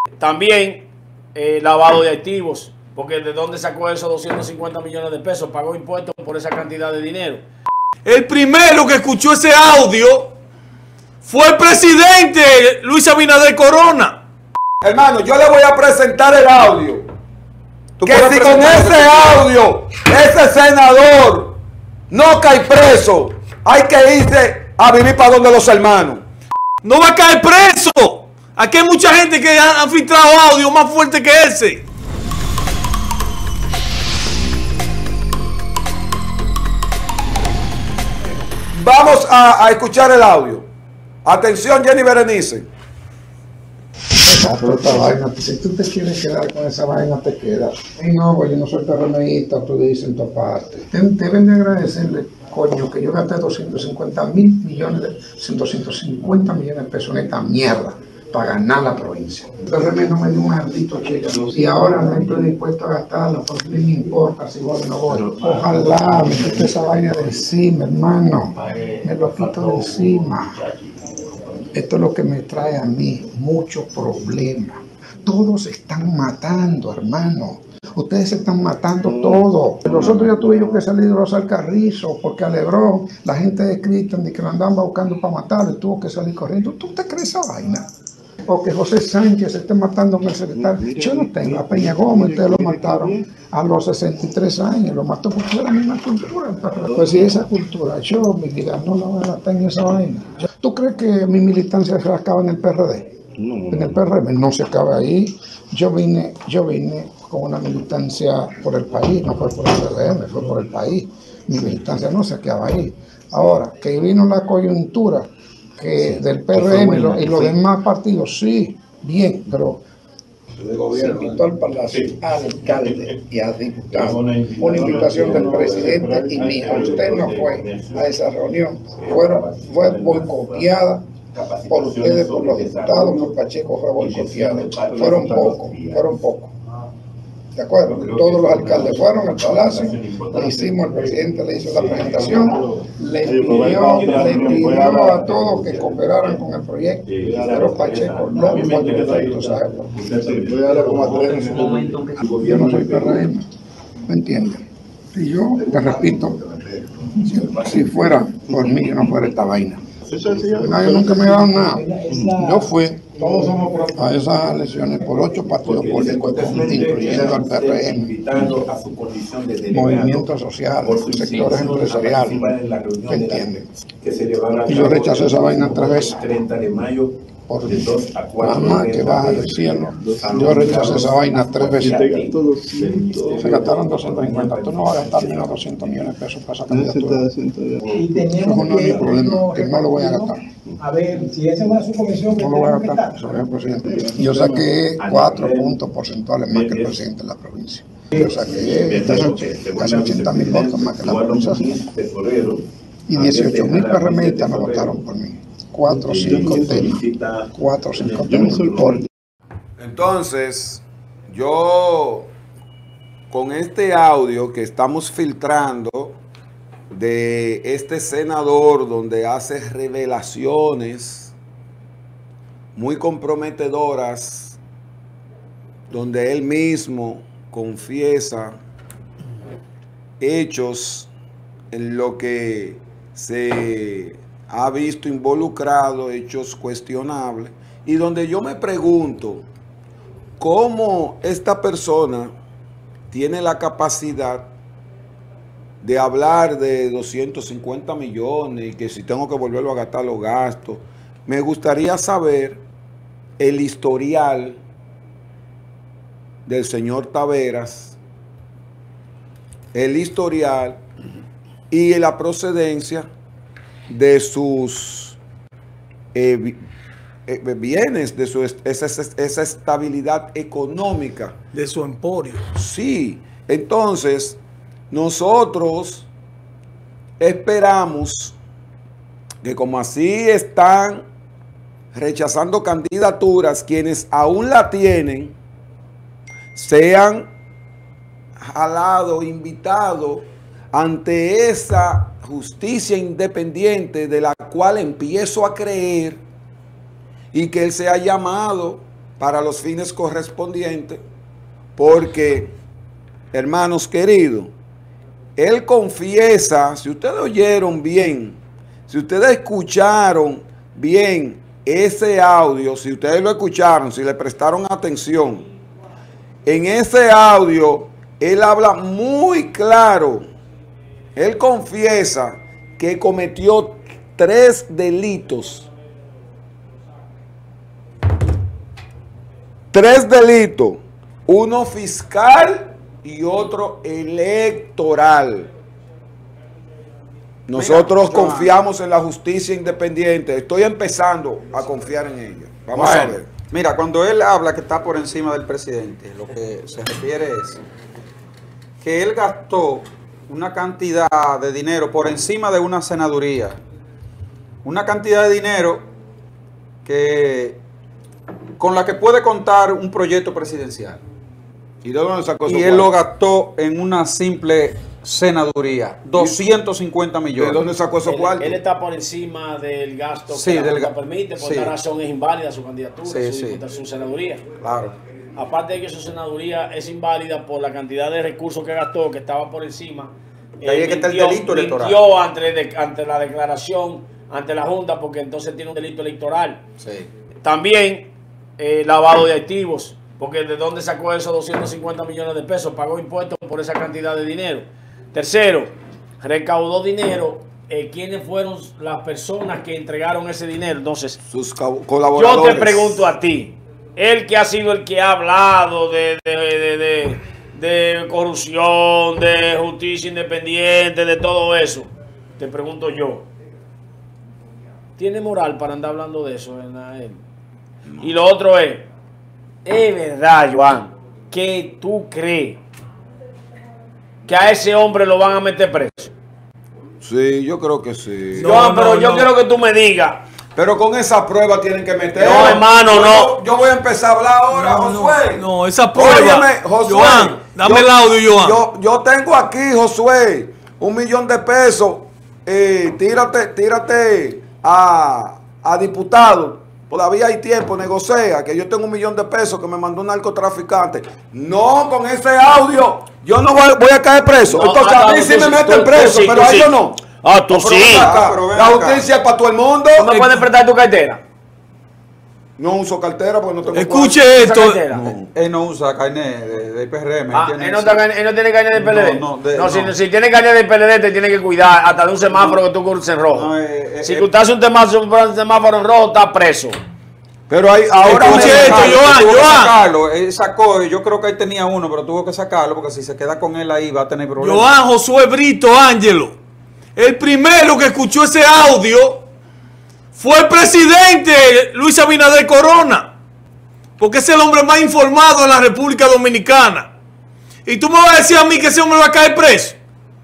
También lavado de activos, porque ¿de dónde sacó esos 250 millones de pesos? Pagó impuestos por esa cantidad de dinero. El primero que escuchó ese audio fue el presidente Luis Abinader Corona. Hermano, yo le voy a presentar el audio. Que si con ese audio, ese senador no cae preso, hay que irse a vivir para donde los hermanos. No va a caer preso. Aquí hay mucha gente que han filtrado audio más fuerte que ese. Vamos a escuchar el audio. Atención, Jenny Berenice. Pero esta vaina, si tú te quieres quedar con esa vaina, te quedas. Y no, pues yo no soy PRMista, tú dices en tu parte. Deben de agradecerle, coño, que yo gasté 250 millones de pesos en esta mierda para ganar la provincia. El PRM no me dio un maldito cheque. Y ahora no estoy dispuesto a gastarlo, porque no me importa si voy o no voy. Ojalá me quite esa vaina de encima, hermano. Me lo quito de encima. Esto es lo que me trae a mí muchos problemas. Todos se están matando, hermano. Ustedes se están matando todos. Nosotros ya tuve yo que salir de los Alcarrizos porque a Lebrón la gente de Cristian que lo andaban buscando para matarlo y tuvo que salir corriendo. ¿Tú te crees esa vaina? O que José Sánchez se esté matando con el secretario. Yo no tengo. A Peña Gómez ustedes lo mataron a los 63 años. Lo mató porque era la misma cultura. Pues si esa cultura, yo mi vida no la voy a gastar en esa vaina. ¿Tú crees que mi militancia se acaba en el PRD? En el PRM no se acaba ahí. Yo vine con una militancia por el país, no fue por el PRM, fue por el país. Mi militancia no se acaba ahí. Ahora, que vino la coyuntura que del PRM y los demás partidos, sí, bien, pero se quitó al palacio, al alcalde y al diputado. Una invitación del presidente y mía. Usted no fue a esa reunión. Fue boicoteada por ustedes, por los diputados, por Pacheco fue boicoteada. Fueron pocos. ¿De acuerdo? Todos los alcaldes fueron al palacio, le hicimos, el presidente le hizo la presentación, le pidió a todos que cooperaran con el proyecto, pero Pacheco no fue el proyecto, ¿sabes? Yo no soy PRM, ¿me entiendes? Y yo, te repito, si fuera por mí, yo no fuera esta vaina. Nadie nunca me ha dado nada. Yo fui a esas elecciones por 8 partidos políticos, incluyendo al PRM, movimientos sociales, sectores empresariales, ¿me entienden? Y yo rechacé esa vaina 3 veces. Por mamá que baja del cielo, yo rechacé esa vaina 3 veces. Se gastaron 250. Tú no vas a gastar ni unos 200 millones de pesos para esa candidatura. Eso no es mi problema, que no lo voy a gastar. A ver, si esa no es su comisión, no lo voy a gastar, soy el presidente. Yo saqué 4 puntos porcentuales más que el presidente de la provincia. Yo saqué casi 80.000 votos más que la provincia. Y 18.000 PRMistas no votaron por mí. 4 o 5 temas. Entonces, yo con este audio que estamos filtrando de este senador donde hace revelaciones muy comprometedoras, donde él mismo confiesa hechos en lo que se ha visto involucrado, hechos cuestionables, y donde yo me pregunto cómo esta persona tiene la capacidad de hablar de 250 millones y que si tengo que volverlo a gastar los gastos. Me gustaría saber el historial del señor Taveras, el historial y la procedencia de sus bienes, de esa estabilidad económica. De su emporio. Sí, entonces nosotros esperamos que como así están rechazando candidaturas, quienes aún la tienen, sean jalados, invitados ante esa justicia independiente de la cual empiezo a creer, y que él sea llamado para los fines correspondientes, porque, hermanos queridos, él confiesa, si ustedes oyeron bien, si ustedes escucharon bien ese audio, si ustedes lo escucharon, si le prestaron atención, en ese audio él habla muy claro, él confiesa que cometió 3 delitos. 3 delitos, uno fiscal y otro electoral. Nosotros confiamos en la justicia independiente. Estoy empezando a confiar en ella. Vamos a ver. Mira, cuando él habla que está por encima del presidente, lo que se refiere es que él gastó una cantidad de dinero por encima de una senaduría. Una cantidad de dinero con la que puede contar un proyecto presidencial. ¿Y de dónde sacó eso? Y él lo gastó en una simple senaduría, 250 millones. ¿De dónde sacó esos cuartos? Él está por encima del gasto Sí, que la del Junta permite, por esta razón es inválida su candidatura, su senaduría. Claro. Aparte de que su senaduría es inválida por la cantidad de recursos que gastó, que estaba por encima. Ahí es que está el delito electoral. Mintió ante la declaración, ante la Junta, porque entonces tiene un delito electoral. Sí. También lavado de activos, porque de dónde sacó esos 250 millones de pesos, pagó impuestos por esa cantidad de dinero. Tercero, recaudó dinero. ¿Quiénes fueron las personas que entregaron ese dinero? Entonces, sus colaboradores. Yo te pregunto a ti, él que ha sido el que ha hablado de corrupción, de justicia independiente, de todo eso, te pregunto yo, ¿tiene moral para andar hablando de eso en él? No. Y lo otro es verdad, Joan, que tú crees que a ese hombre lo van a meter preso. Sí, yo creo que sí. No, pero yo quiero que tú me digas. Pero con esa prueba tienen que meter. No, hermano, no. Yo voy a empezar a hablar ahora, Josué. No, esa prueba. Óyeme, Josué. Joan, dame el audio, Joan. Yo tengo aquí, Josué, $1 millón de pesos. Tírate a diputado. Todavía hay tiempo, negocia, que yo tengo $1 millón de pesos que me mandó un narcotraficante. No, con ese audio, yo no voy a caer preso. No, entonces a mí sí me meten preso, pero a ellos no. Ah, tú sí. La justicia es para todo el mundo. ¿Tú me puedes prestar tu cartera? No uso cartera porque no tengo. Escuche esto. Él no usa carnet de IPRM. Él no tiene carnet de PLD. No, si tiene carnet de PLD te tiene que cuidar hasta de un semáforo que tú cruces en rojo. Si usted hace un semáforo en rojo, está preso. Pero ahora escuche esto, Joan. Él sacó, yo creo que él tenía uno, pero tuvo que sacarlo porque si se queda con él ahí va a tener problemas. Joan Josué Brito Ángelo, el primero que escuchó ese audio fue el presidente Luis Abinader Corona, porque es el hombre más informado en la República Dominicana. Y tú me vas a decir a mí que ese hombre va a caer preso.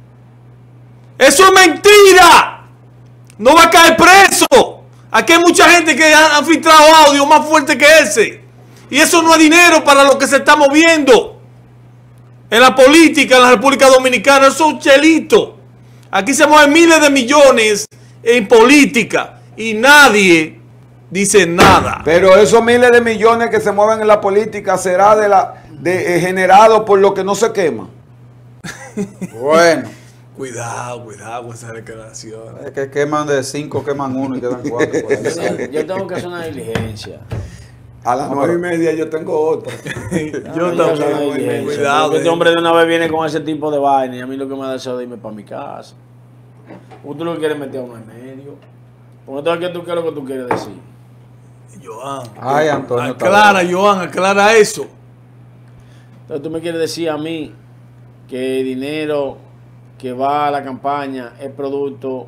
Eso es mentira. No va a caer preso. Aquí hay mucha gente que han filtrado audio más fuerte que ese. Y eso no es dinero para lo que se está moviendo en la política en la República Dominicana. Eso es un chelito. Aquí se mueven miles de millones en política y nadie dice nada. Pero esos miles de millones que se mueven en la política será generado por lo que no se quema. Bueno. Cuidado con esa declaración. Es que queman de 5, queman 1 y quedan 4. Yo tengo que hacer una diligencia. A las 9:30 yo tengo otra. Yo también. Cuidado. Este hombre de una vez viene con ese tipo de vaina y a mí lo que me da deseo de irme para mi casa. Usted lo que quiere meter a uno en medio. Porque ¿qué es lo que tú quieres decir? Joan. Ay, Antonio. Aclara, Joan, aclara eso. Entonces tú me quieres decir a mí que el dinero que va a la campaña es producto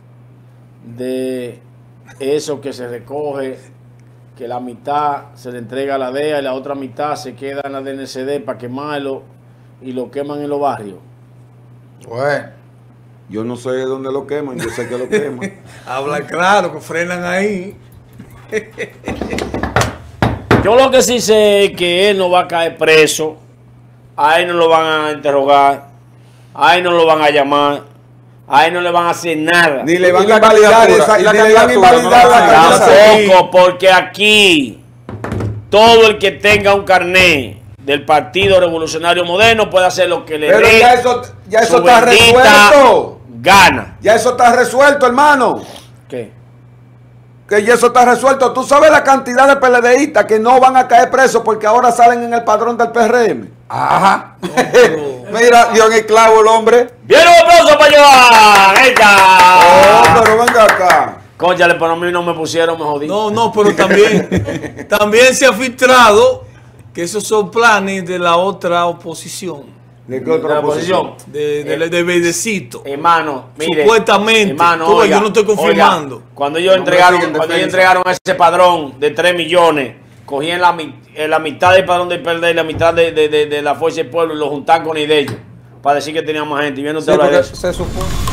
de eso que se recoge, que la mitad se le entrega a la DEA y la otra mitad se queda en la DNCD para quemarlo y lo queman en los barrios. Bueno. Yo no sé dónde lo queman, yo sé que lo queman. Habla claro, que frenan ahí. Yo lo que sí sé es que él no va a caer preso, a él no lo van a interrogar, a él no lo van a llamar, a él no le van a hacer nada. Ni le van a invalidar esa, Tampoco, porque aquí todo el que tenga un carné del Partido Revolucionario Moderno puede hacer lo que le Pero dé ya eso su está bendita resuelto. gana. Ya eso está resuelto, hermano. ¿Qué? Que ya eso está resuelto. Tú sabes la cantidad de PLDistas que no van a caer presos porque ahora salen en el padrón del PRM. Ajá. Mira, dio en el clavo el hombre. ¡Bien, un aplauso para Joan! Oh, ¡Ella! pero venga acá. Cónchale, pero a mí no me pusieron, me jodí. No, pero también se ha filtrado que esos son planes de la otra oposición. ¿De qué De otra la oposición? oposición. De Bedecito. Hermano, mire. Supuestamente. Hermano, Tú ves, oiga, yo no estoy confirmando. oiga, cuando ellos No me entregaron, siguen cuando ellos defensa. entregaron ese padrón de 3 millones, cogían la mitad del padrón del PLD y la mitad de la Fuerza del Pueblo y lo juntaban con ellos para decir que teníamos más gente. Y viendo Sí, usted hablar de porque eso. se supone.